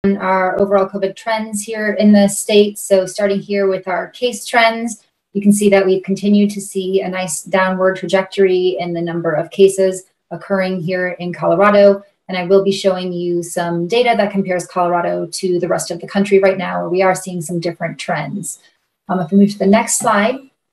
our overall COVID trends here in the state. So starting here with our case trends, you can see that we've continued to see a nice downward trajectory in the number of cases occurring here in Colorado. And I will be showing you some data that compares Colorado to the rest of the country right now, where we are seeing some different trends. If we move to the next slide,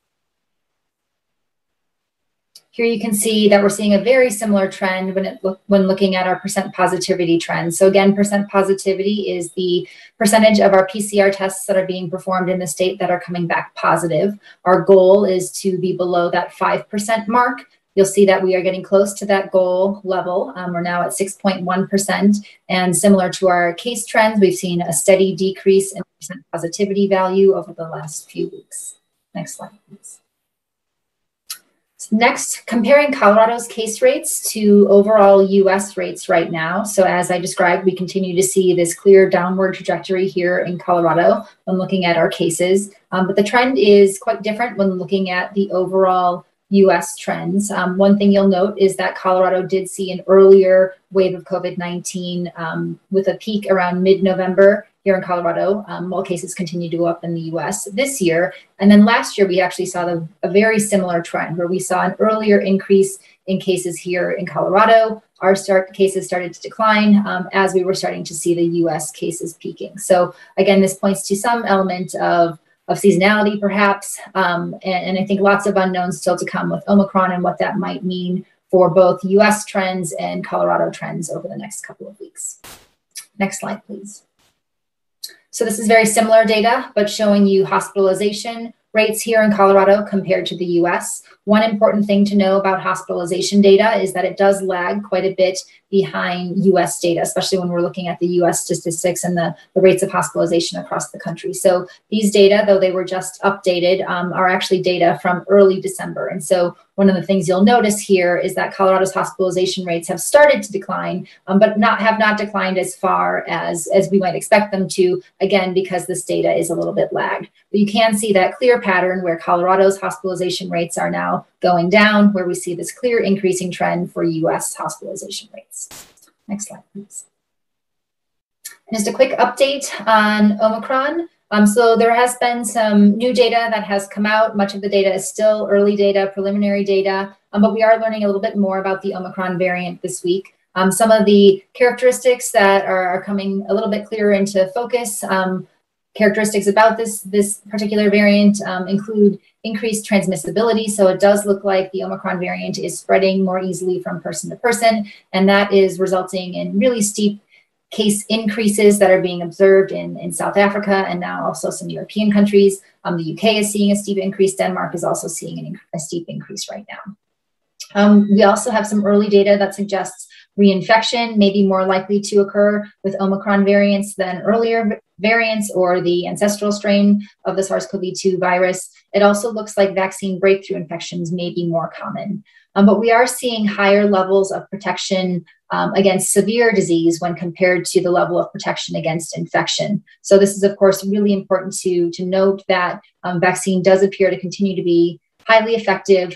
here you can see that we're seeing a very similar trend when looking at our percent positivity trend. So again, percent positivity is the percentage of our PCR tests that are being performed in the state that are coming back positive. Our goal is to be below that 5% mark. You'll see that we are getting close to that goal level. We're now at 6.1%. And similar to our case trends, we've seen a steady decrease in percent positivity value over the last few weeks. Next slide, please. Next, comparing Colorado's case rates to overall US rates right now. So as I described, we continue to see this clear downward trajectory here in Colorado when looking at our cases. But the trend is quite different when looking at the overall US trends. One thing you'll note is that Colorado did see an earlier wave of COVID-19 with a peak around mid-November here in Colorado, while cases continue to go up in the US this year. And then last year, we actually saw a very similar trend where we saw an earlier increase in cases here in Colorado. Our cases started to decline as we were starting to see the US cases peaking. So again, this points to some element of seasonality perhaps, and I think lots of unknowns still to come with Omicron and what that might mean for both US trends and Colorado trends over the next couple of weeks. Next slide, please. So this is very similar data, but showing you hospitalization rates here in Colorado compared to the US. One important thing to know about hospitalization data is that it does lag quite a bit behind US data, especially when we're looking at the US statistics and the rates of hospitalization across the country. So these data, though they were just updated, are actually data from early December. And so one of the things you'll notice here is that Colorado's hospitalization rates have started to decline, but have not declined as far as we might expect them to, again, because this data is a little bit lagged. But you can see that clear pattern where Colorado's hospitalization rates are now going down, where we see this clear increasing trend for US hospitalization rates. Next slide, please. And just a quick update on Omicron. So there has been some new data that has come out. Much of the data is still early data, preliminary data, but we are learning a little bit more about the Omicron variant this week. Some of the characteristics that are coming a little bit clearer into focus, characteristics about this particular variant include increased transmissibility. So it does look like the Omicron variant is spreading more easily from person to person, and that is resulting in really steep case increases that are being observed in South Africa and now also some European countries. The UK is seeing a steep increase. Denmark is also seeing a steep increase right now. We also have some early data that suggests reinfection may be more likely to occur with Omicron variants than earlier variants or the ancestral strain of the SARS-CoV-2 virus. It also looks like vaccine breakthrough infections may be more common. But we are seeing higher levels of protection against severe disease when compared to the level of protection against infection. So this is, of course, really important to note that vaccine does appear to continue to be highly effective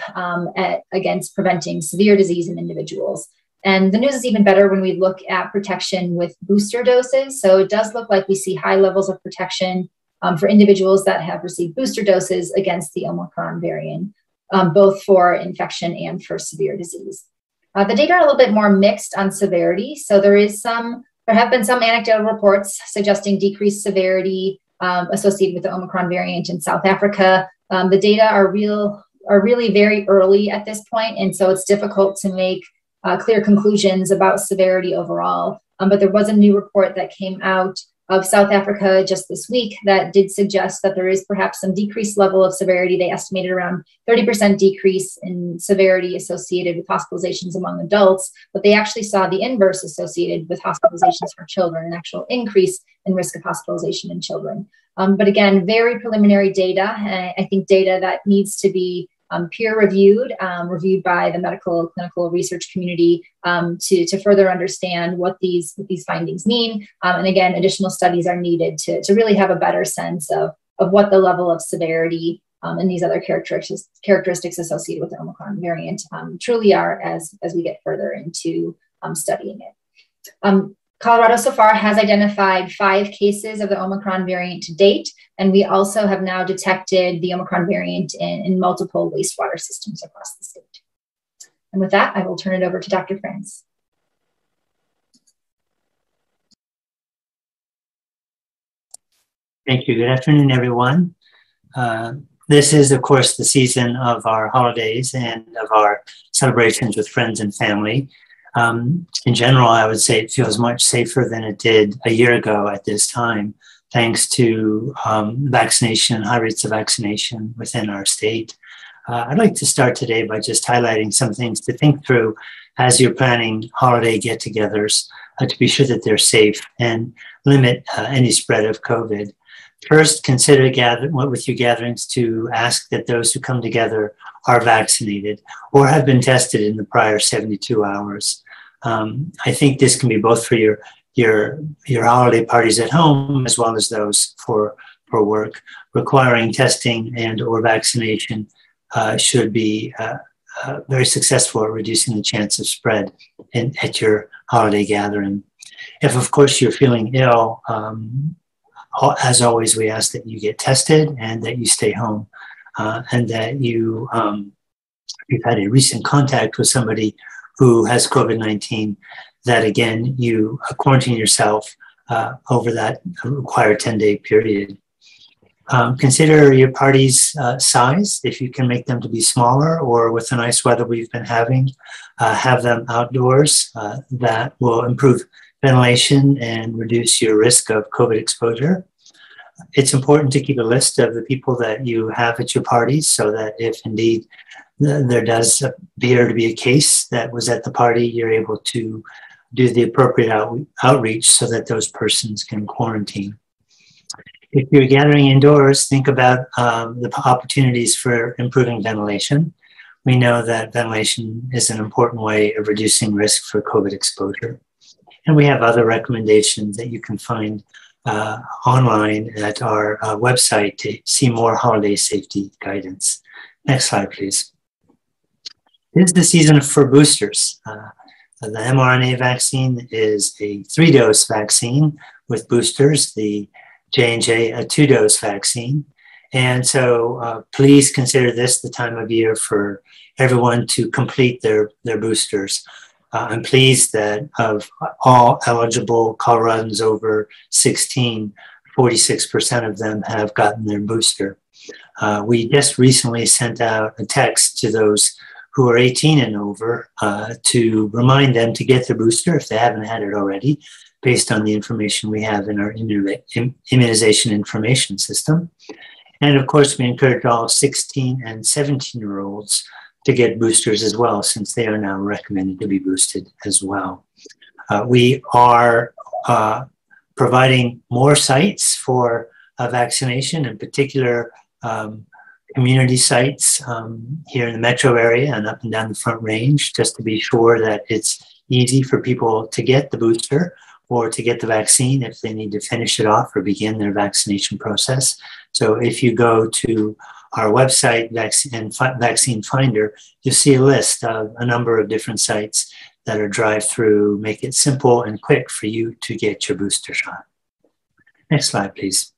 against preventing severe disease in individuals. And the news is even better when we look at protection with booster doses. So it does look like we see high levels of protection for individuals that have received booster doses against the Omicron variant, both for infection and for severe disease. The data are a little bit more mixed on severity. So there have been some anecdotal reports suggesting decreased severity associated with the Omicron variant in South Africa. The data are really very early at this point, and so it's difficult to make clear conclusions about severity overall. But there was a new report that came out of South Africa just this week that did suggest that there is perhaps some decreased level of severity. They estimated around 30% decrease in severity associated with hospitalizations among adults, but they actually saw the inverse associated with hospitalizations for children, an actual increase in risk of hospitalization in children. But again, very preliminary data, I think data that needs to be peer-reviewed, reviewed by the medical clinical research community to further understand what these findings mean. And again, additional studies are needed to really have a better sense of what the level of severity and these other characteristics associated with the Omicron variant truly are as we get further into studying it. Colorado so far has identified 5 cases of the Omicron variant to date, and we also have now detected the Omicron variant in multiple wastewater systems across the state. And with that, I will turn it over to Dr. Franz. Thank you. Good afternoon, everyone. This is, of course, the season of our holidays and of our celebrations with friends and family. In general, I would say it feels much safer than it did a year ago at this time, thanks to vaccination, high rates of vaccination within our state. I'd like to start today by just highlighting some things to think through as you're planning holiday get-togethers to be sure that they're safe and limit any spread of COVID. First, consider with your gatherings to ask that those who come together are vaccinated or have been tested in the prior 72 hours. I think this can be both for your holiday parties at home as well as those for work. Requiring testing and or vaccination should be very successful at reducing the chance of spread at your holiday gathering. If, of course, you're feeling ill, as always, we ask that you get tested and that you stay home and that you've had a recent contact with somebody who has COVID-19, that again, you quarantine yourself over that required 10-day period. Consider your party's size. If you can make them to be smaller, or with the nice weather we've been having, have them outdoors. That will improve ventilation and reduce your risk of COVID exposure. It's important to keep a list of the people that you have at your parties so that if indeed there does appear to be a case that was at the party, you're able to do the appropriate outreach so that those persons can quarantine. If you're gathering indoors, think about the opportunities for improving ventilation. We know that ventilation is an important way of reducing risk for COVID exposure. And we have other recommendations that you can find online at our website to see more holiday safety guidance. Next slide, please. This is the season for boosters. The mRNA vaccine is a 3-dose vaccine with boosters, the J&J a 2-dose vaccine. And so please consider this the time of year for everyone to complete their boosters. I'm pleased that of all eligible Coloradans over 16, 46% of them have gotten their booster. We just recently sent out a text to those who are 18 and over to remind them to get their booster if they haven't had it already, based on the information we have in our immunization information system. And of course, we encourage all 16 and 17-year-olds to get boosters as well, since they are now recommended to be boosted as well. We are providing more sites for vaccination, in particular community sites here in the metro area and up and down the Front Range, just to be sure that it's easy for people to get the booster or to get the vaccine if they need to finish it off or begin their vaccination process. So if you go to our website, Vaccine Finder, you'll see a list of a number of different sites that are drive-through, make it simple and quick for you to get your booster shot. Next slide, please.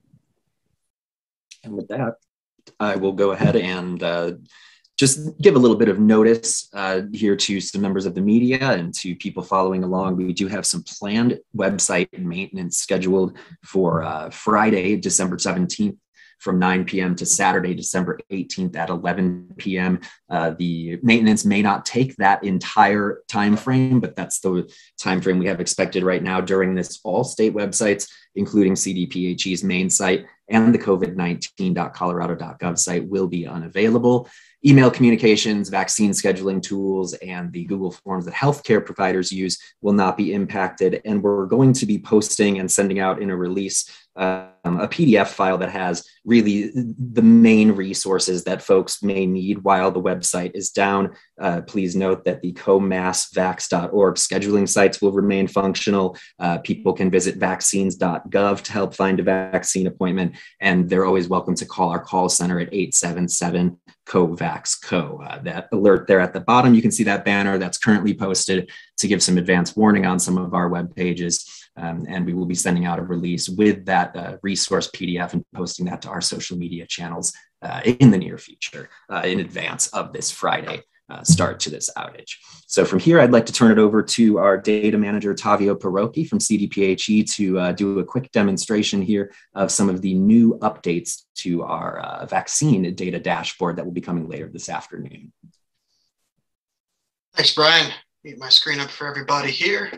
And with that, I will go ahead and just give a little bit of notice here to some members of the media and to people following along. We do have some planned website maintenance scheduled for Friday, December 17th, from 9 p.m. to Saturday, December 18th at 11 p.m. The maintenance may not take that entire time frame, but that's the time frame we have expected right now during this. All state websites, including CDPHE's main site and the COVID-19.colorado.gov site, will be unavailable. Email communications, vaccine scheduling tools, and the Google Forms that healthcare providers use will not be impacted. And we're going to be posting and sending out in a release a PDF file that has really the main resources that folks may need while the website is down. Please note that the comassvax.org scheduling sites will remain functional. People can visit vaccines.gov to help find a vaccine appointment, and they're always welcome to call our call center at 877-COVAX-CO. That alert there at the bottom, you can see that banner that's currently posted to give some advance warning on some of our web pages. And we will be sending out a release with that resource PDF and posting that to our social media channels in the near future in advance of this Friday start to this outage. So from here, I'd like to turn it over to our data manager, Tavio Parocchi from CDPHE, to do a quick demonstration here of some of the new updates to our vaccine data dashboard that will be coming later this afternoon. Thanks, Brian. Get my screen up for everybody here.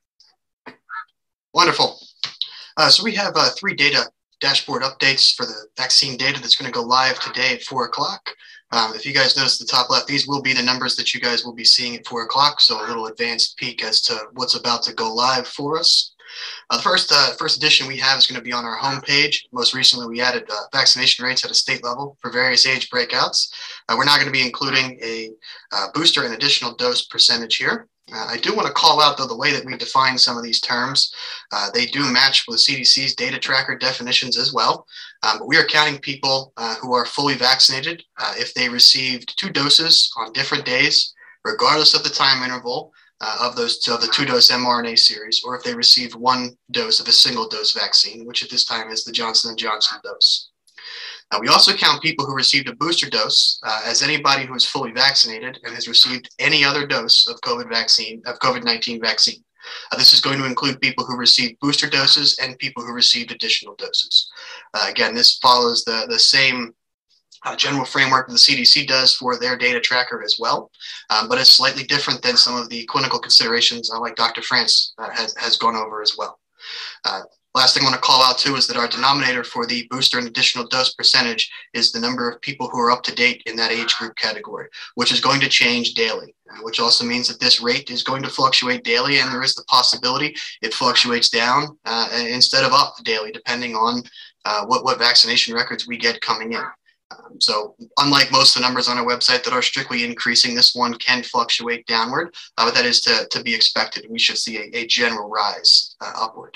Wonderful. So we have 3 data dashboard updates for the vaccine data that's going to go live today at 4 o'clock. If you guys notice the top left, these will be the numbers that you guys will be seeing at 4 o'clock. So a little advanced peek as to what's about to go live for us. The first edition we have is going to be on our homepage. Most recently, we added vaccination rates at a state level for various age breakouts. We're not going to be including a booster and additional dose percentage here. I do want to call out, though, the way that we define some of these terms. They do match with the CDC's data tracker definitions as well. But we are counting people who are fully vaccinated if they received 2 doses on different days, regardless of the time interval of the 2-dose mRNA series, or if they received 1 dose of a single-dose vaccine, which at this time is the Johnson & Johnson dose. We also count people who received a booster dose as anybody who is fully vaccinated and has received any other dose of COVID-19 vaccine. This is going to include people who received booster doses and people who received additional doses. Again, this follows the same general framework that the CDC does for their data tracker as well, but it's slightly different than some of the clinical considerations like Dr. France has gone over as well. Last thing I want to call out too is that our denominator for the booster and additional dose percentage is the number of people who are up to date in that age group category, which is going to change daily, which also means that this rate is going to fluctuate daily, and there is the possibility it fluctuates down instead of up daily, depending on what vaccination records we get coming in. So unlike most of the numbers on our website that are strictly increasing, this one can fluctuate downward, but that is to be expected. We should see a general rise upward.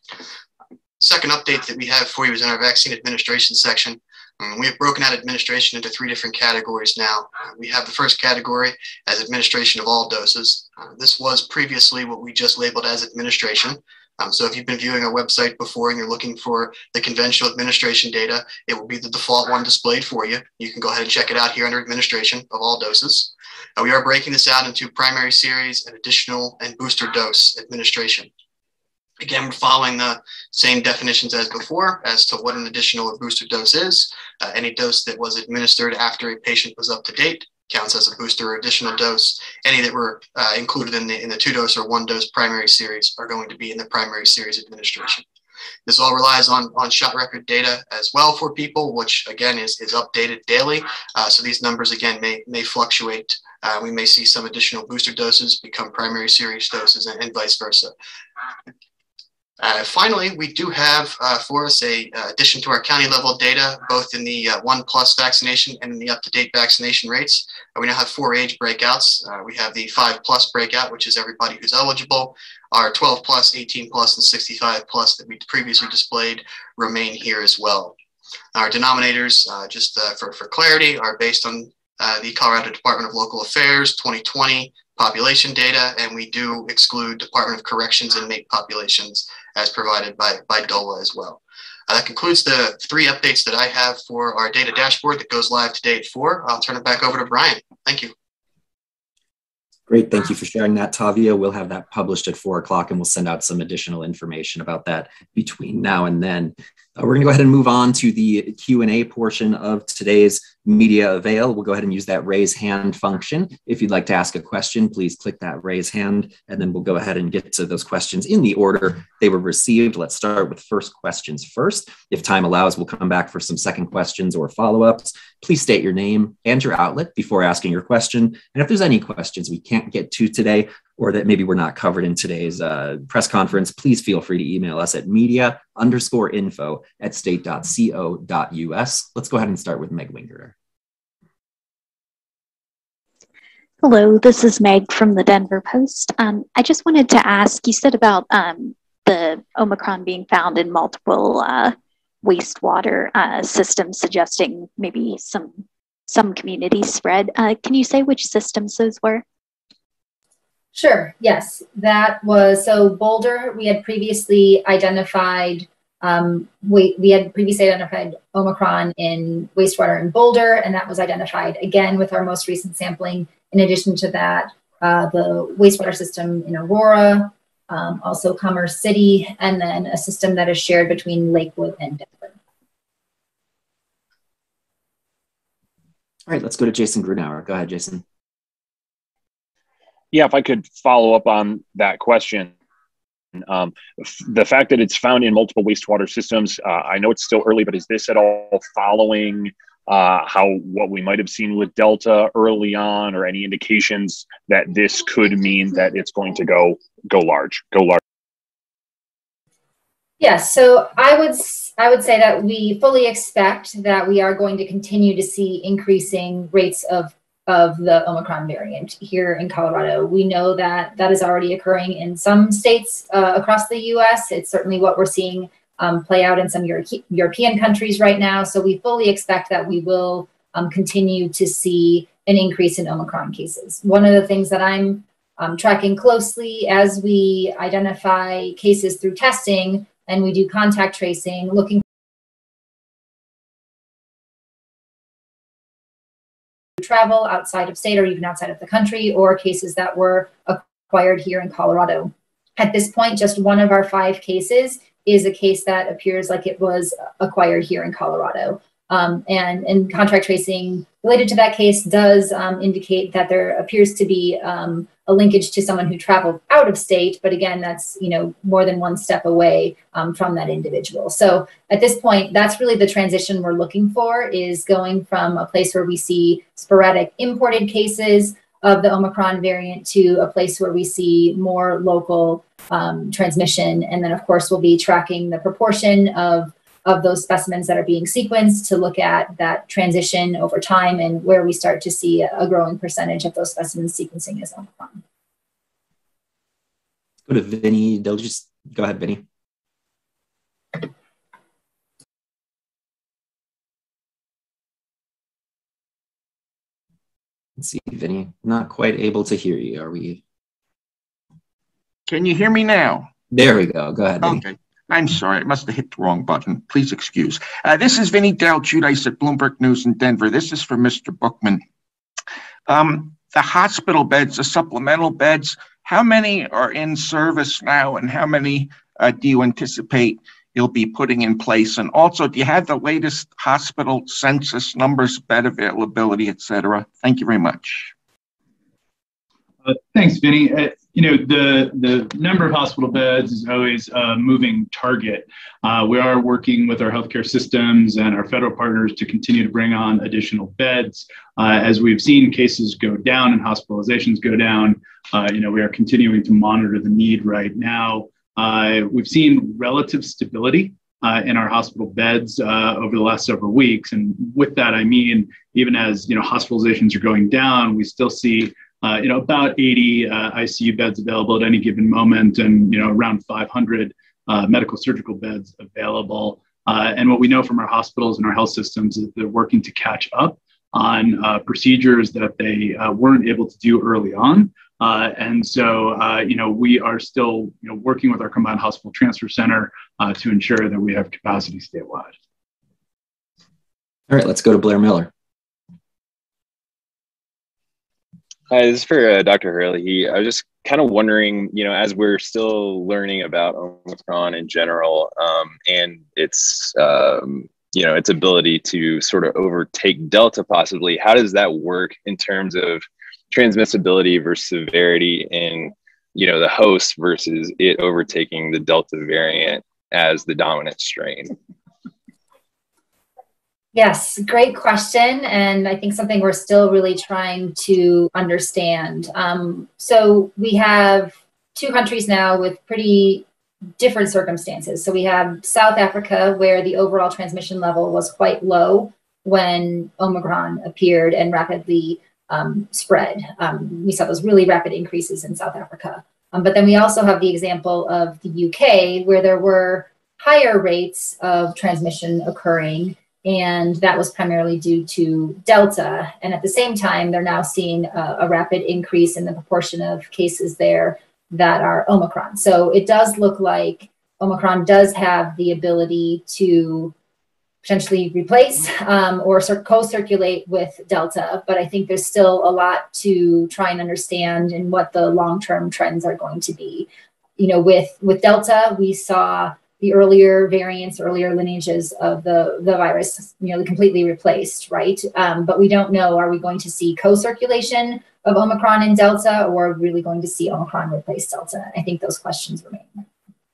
Second update that we have for you is in our vaccine administration section. We have broken out administration into 3 different categories now. We have the first category as administration of all doses. This was previously what we just labeled as administration. So if you've been viewing our website before and you're looking for the conventional administration data, it will be the default one displayed for you. You can go ahead and check it out here under administration of all doses. We are breaking this out into primary series and additional and booster dose administration. Again, we're following the same definitions as before as to what an additional or booster dose is. Any dose that was administered after a patient was up to date counts as a booster or additional dose. Any that were included in the 2-dose or 1-dose primary series are going to be in the primary series administration. This all relies on shot record data as well for people, which again is updated daily. So these numbers again may fluctuate. We may see some additional booster doses become primary series doses and vice versa. Finally, we do have for us a addition to our county level data, both in the 1+ vaccination and in the up-to-date vaccination rates. We now have 4 age breakouts. We have the 5+ breakout, which is everybody who's eligible. Our 12+, 18+, and 65+ that we previously displayed remain here as well. Our denominators, just for clarity, are based on the Colorado Department of Local Affairs 2020 population data, and we do exclude Department of Corrections inmate populations as provided by DOLA as well. That concludes the 3 updates that I have for our data dashboard that goes live today at 4. I'll turn it back over to Brian. Thank you. Great, thank you for sharing that, Tavio. We'll have that published at 4 o'clock, and we'll send out some additional information about that between now and then. We're gonna go ahead and move on to the Q&A portion of today's media avail. We'll go ahead and use that raise hand function. If you'd like to ask a question, please click that raise hand, and then we'll go ahead and get to those questions in the order they were received. Let's start with first questions first. If time allows, we'll come back for some second questions or follow-ups. Please state your name and your outlet before asking your question. And if there's any questions we can't get to today, or that maybe were not covered in today's press conference, please feel free to email us at media_info@state.co.us. Let's go ahead and start with Meg Wingerter. Hello, this is Meg from the Denver Post. I just wanted to ask, you said about the Omicron being found in multiple wastewater systems, suggesting maybe some community spread. Can you say which systems those were? Sure, yes. That was, so Boulder, we had previously identified, Omicron in wastewater in Boulder, and that was identified again with our most recent sampling. In addition to that, the wastewater system in Aurora, also Commerce City, and then a system that is shared between Lakewood and Denver. All right, let's go to Jason Grunauer. Go ahead, Jason. Yeah, if I could follow up on that question. The fact that it's found in multiple wastewater systems, I know it's still early, but is this at all following what we might have seen with Delta early on, or any indications that this could mean that it's going to go large? Yes, so I would say that we fully expect that we are going to continue to see increasing rates of the Omicron variant here in Colorado. We know that that is already occurring in some states across the US. It's certainly what we're seeing play out in some European countries right now. So we fully expect that we will continue to see an increase in Omicron cases. One of the things that I'm tracking closely as we identify cases through testing and we do contact tracing, looking travel outside of state or even outside of the country, or cases that were acquired here in Colorado. At this point, just one of our 5 cases is a case that appears like it was acquired here in Colorado. And contact tracing related to that case does indicate that there appears to be a linkage to someone who traveled out of state, but again, that's more than one step away from that individual. So at this point, that's really the transition we're looking for, is going from a place where we see sporadic imported cases of the Omicron variant to a place where we see more local transmission. And then of course, we'll be tracking the proportion of those specimens that are being sequenced to look at that transition over time and where we start to see a growing percentage of those specimens sequencing as Omicron. Go to Vinny. They'll just go ahead, Vinny. Let's see, Vinny, not quite able to hear you. Are we? Can you hear me now? There we go. Go ahead, Vinny. Okay. I'm sorry, I must have hit the wrong button. Please excuse. This is Vinny Del Giudice at Bloomberg News in Denver. This is for Mr. Bookman. The hospital beds, the supplemental beds, how many are in service now, and how many do you anticipate you'll be putting in place? And also, do you have the latest hospital census numbers, bed availability, et cetera? Thank you very much. Thanks, Vinny. The number of hospital beds is always a moving target. We are working with our healthcare systems and our federal partners to continue to bring on additional beds. As we've seen cases go down and hospitalizations go down, we are continuing to monitor the need right now. We've seen relative stability in our hospital beds over the last several weeks. And with that, I mean, even as hospitalizations are going down, we still see about 80 ICU beds available at any given moment, and around 500 medical surgical beds available. And what we know from our hospitals and our health systems is they're working to catch up on procedures that they weren't able to do early on. And so, we are still working with our combined hospital transfer center to ensure that we have capacity statewide. All right, let's go to Blair Miller. Hi, this is for Dr. Hurley. I was just kind of wondering, as we're still learning about Omicron in general, and its ability to sort of overtake Delta possibly, how does that work in terms of transmissibility versus severity in, the host versus it overtaking the Delta variant as the dominant strain? Yes, great question. And I think something we're still really trying to understand. So we have two countries now with pretty different circumstances. So we have South Africa, where the overall transmission level was quite low when Omicron appeared and rapidly spread. We saw those really rapid increases in South Africa. But then we also have the example of the UK, where there were higher rates of transmission occurring, and that was primarily due to Delta. And at the same time, they're now seeing a rapid increase in the proportion of cases there that are Omicron. So it does look like Omicron does have the ability to potentially replace or co-circulate with Delta, but I think there's still a lot to try and understand in what the long-term trends are going to be. You know, with Delta, we saw the earlier variants, earlier lineages of the virus nearly completely replaced, right? But we don't know, are we going to see co-circulation of Omicron and Delta, or are we really going to see Omicron replace Delta? I think those questions remain. All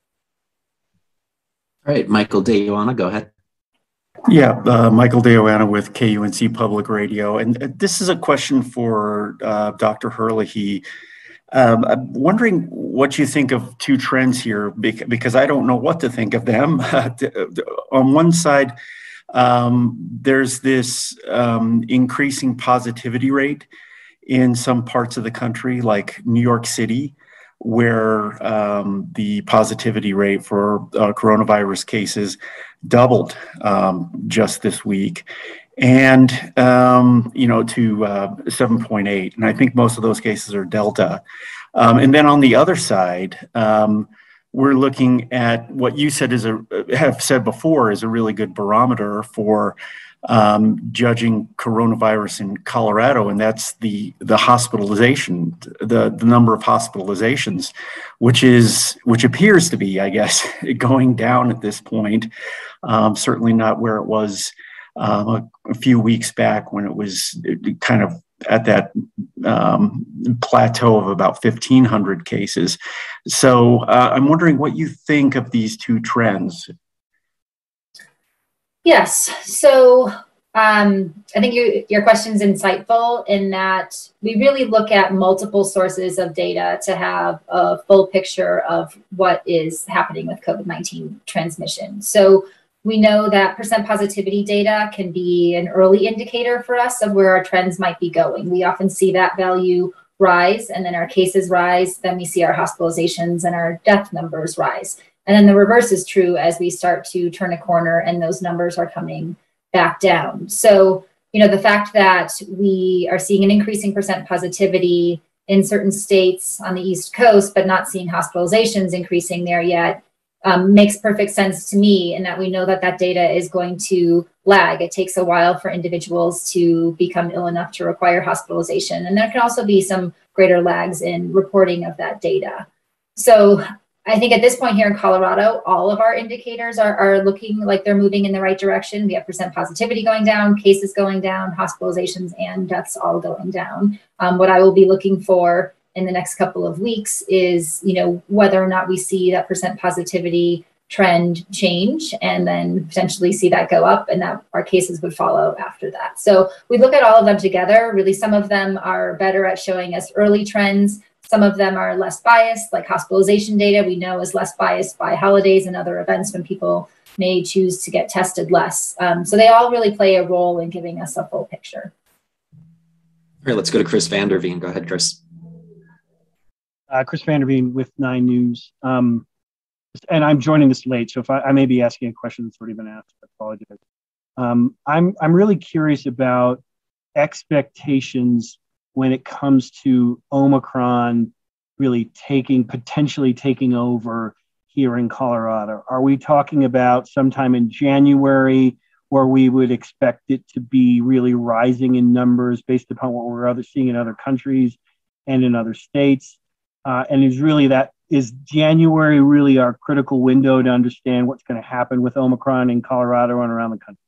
right, Michael Deoana, go ahead. Yeah, Michael Deoana with KUNC Public Radio. And this is a question for Dr. Herlihy. I'm wondering what you think of two trends here, because I don't know what to think of them. On one side, there's this increasing positivity rate in some parts of the country, like New York City, where the positivity rate for coronavirus cases doubled just this week, and you know, to 7.8. And I think most of those cases are Delta. And then on the other side, we're looking at what you said have said before is a really good barometer for judging coronavirus in Colorado, and that's the hospitalization, the number of hospitalizations, which appears to be, I guess, going down at this point. Certainly not where it was a few weeks back, when it was kind of at that plateau of about 1,500 cases. So I'm wondering what you think of these two trends. Yes. So I think your question's insightful in that we really look at multiple sources of data to have a full picture of what is happening with COVID-19 transmission. So we know that percent positivity data can be an early indicator for us of where our trends might be going. We often see that value rise, and then our cases rise, then we see our hospitalizations and our death numbers rise. And then the reverse is true as we start to turn a corner and those numbers are coming back down. So, you know, the fact that we are seeing an increasing percent positivity in certain states on the East Coast, but not seeing hospitalizations increasing there yet, makes perfect sense to me, in that we know that that data is going to lag. It takes a while for individuals to become ill enough to require hospitalization. And there can also be some greater lags in reporting of that data. So I think at this point here in Colorado, all of our indicators are looking like they're moving in the right direction. We have percent positivity going down, cases going down, hospitalizations and deaths all going down. What I will be looking for in the next couple of weeks is, you know, whether or not we see that percent positivity trend change, and then potentially see that go up, and that our cases would follow after that. So we look at all of them together. Really, some of them are better at showing us early trends. Some of them are less biased, like hospitalization data we know is less biased by holidays and other events when people may choose to get tested less. So they all really play a role in giving us a full picture. All right, let's go to Chris Vanderveen. Go ahead, Chris. Chris Vanderveen with 9 News. And I'm joining this late, so if I may be asking a question that's already been asked, I apologize. I'm really curious about expectations when it comes to Omicron really potentially taking over here in Colorado. Are we talking about sometime in January where we would expect it to be really rising in numbers based upon what we're seeing in other countries and in other states? And is January really our critical window to understand what's going to happen with Omicron in Colorado and around the country?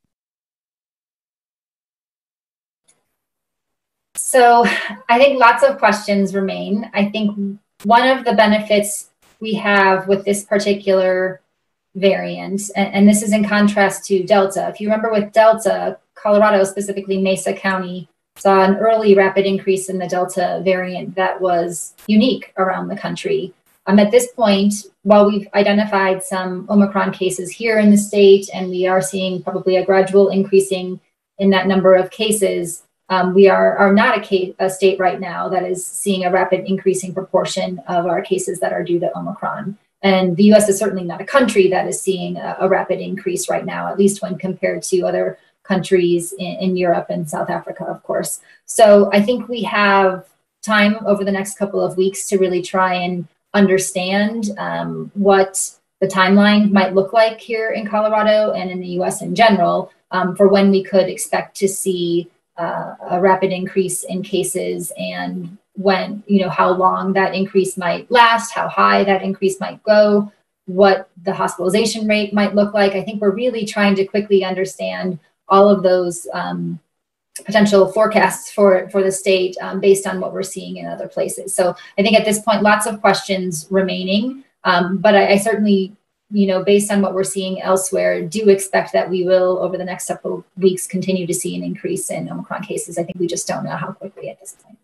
So I think lots of questions remain. I think one of the benefits we have with this particular variant, and this is in contrast to Delta. If you remember with Delta, Colorado, specifically Mesa County, saw an early rapid increase in the Delta variant that was unique around the country. At this point, while we've identified some Omicron cases here in the state, and we are seeing probably a gradual increasing in that number of cases, we are not a state right now that is seeing a rapid increasing proportion of our cases that are due to Omicron. And the US is certainly not a country that is seeing a rapid increase right now, at least when compared to other countries in Europe and South Africa, of course. So I think we have time over the next couple of weeks to really try and understand what the timeline might look like here in Colorado and in the US in general for when we could expect to see a rapid increase in cases, and when, how long that increase might last, how high that increase might go, what the hospitalization rate might look like. I think we're really trying to quickly understand all of those potential forecasts for the state based on what we're seeing in other places. So I think at this point, lots of questions remaining, but I certainly, based on what we're seeing elsewhere, do expect that we will, over the next several weeks, continue to see an increase in Omicron cases. I think we just don't know how quickly at this point.